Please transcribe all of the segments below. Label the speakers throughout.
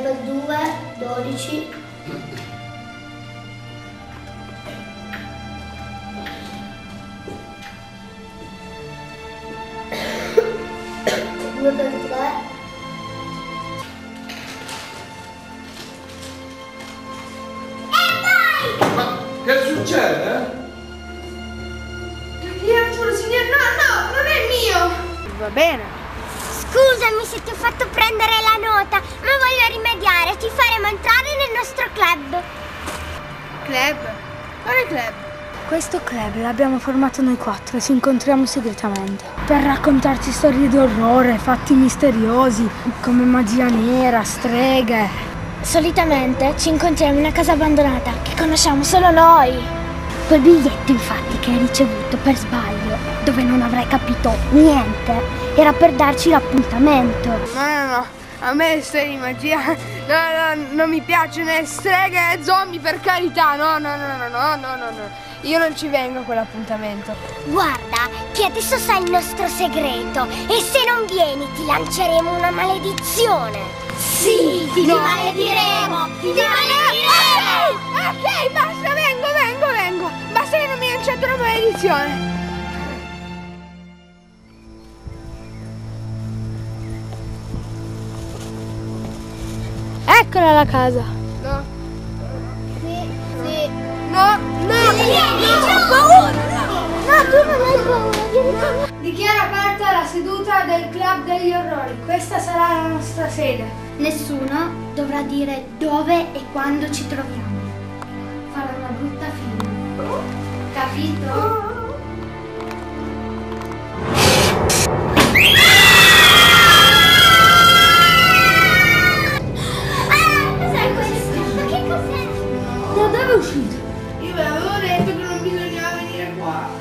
Speaker 1: per 2, 12. 2 per 3.
Speaker 2: Che succede?
Speaker 3: Signor, no, non è mio! Va bene.
Speaker 1: Scusami se ti ho fatto prendere la nota, ma voglio rimediare, ti faremo entrare nel nostro club.
Speaker 3: Club? Quale club?
Speaker 4: Questo club l'abbiamo formato noi 4 e ci incontriamo segretamente per raccontarci storie d'orrore, fatti misteriosi, come magia nera, streghe. Solitamente ci incontriamo in una casa abbandonata che conosciamo solo noi. Quel biglietto infatti che hai ricevuto per sbaglio, dove non avrai capito niente, era per darci l'appuntamento.
Speaker 3: No, a me le storie di magia, no, non mi piacciono, né streghe e zombie, per carità, no. Io non ci vengo a quell'appuntamento.
Speaker 1: Guarda, che adesso sai il nostro segreto e se non vieni ti lanceremo una maledizione. Sì, ti malediremo! Ti malediremo!
Speaker 3: Ok, basta, vengo. Basta che non mi lanciate una maledizione.
Speaker 4: Eccola la casa.
Speaker 3: No.
Speaker 1: Sì.
Speaker 3: No,
Speaker 1: Ho paura! No, tu non hai paura.
Speaker 4: Dichiaro aperta la seduta del Club degli Orrori. Questa sarà la nostra sede.
Speaker 1: Nessuno dovrà dire dove e quando ci troviamo. Farà una brutta fine. Capito? Cos'è questo? Ma che cos'è?
Speaker 4: Da dove è uscito?
Speaker 3: io ve l'avevo detto che non bisognava venire qua.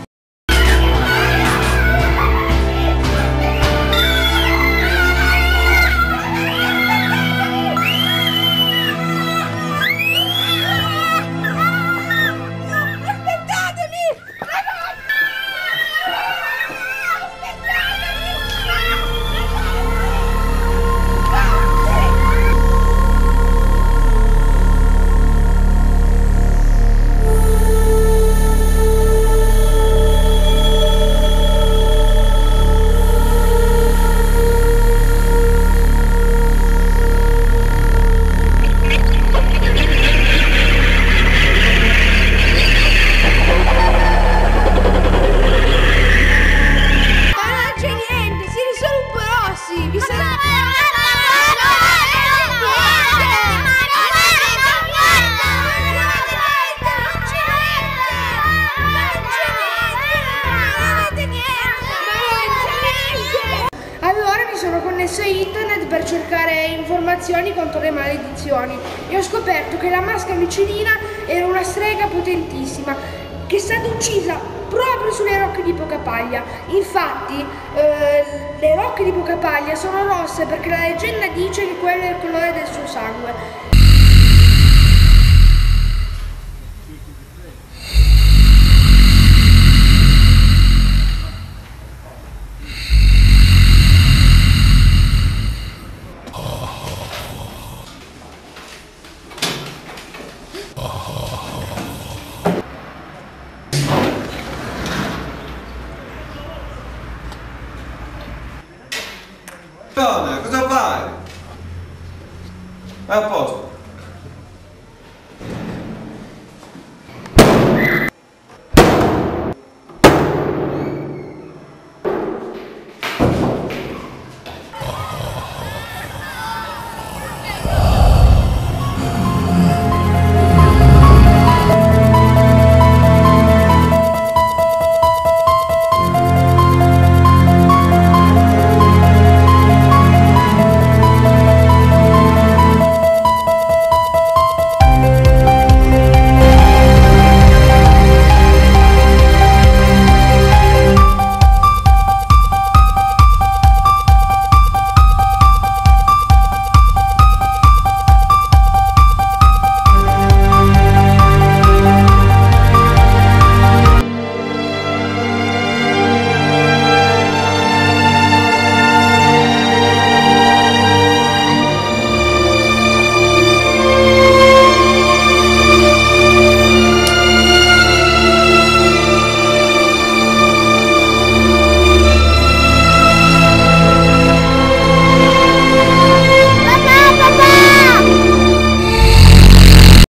Speaker 3: Sono connesso a internet per cercare informazioni contro le maledizioni e ho scoperto che la maschera micellina era una strega potentissima che è stata uccisa proprio sulle rocche di Pocapaglia. Infatti le rocche di Pocapaglia sono rosse perché la leggenda dice che quello è il colore del suo sangue.
Speaker 2: Cosa fai? È a posto.